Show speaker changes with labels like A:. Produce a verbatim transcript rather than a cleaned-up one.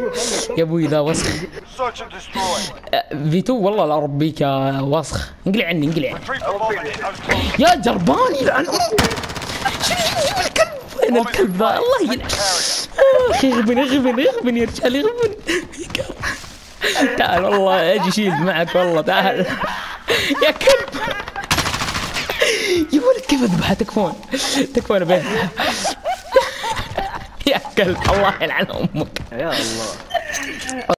A: يا ابوي ذا وسخ. فيتو والله لا اربيك يا وسخ. انقلع عني انقلع. يا جربان يلعن امك. شوف الكلب. وين الكلب ذا؟ الله يلعن. اخي اغبن اغبن اغبن يا رجال اغبن. تعال والله اجي شيلد معك والله تعال. يا كلب يا ولد كيف اذبحها؟ تكفون تكفون بيها. يا كلب الله يلعن امك.
B: يا الله.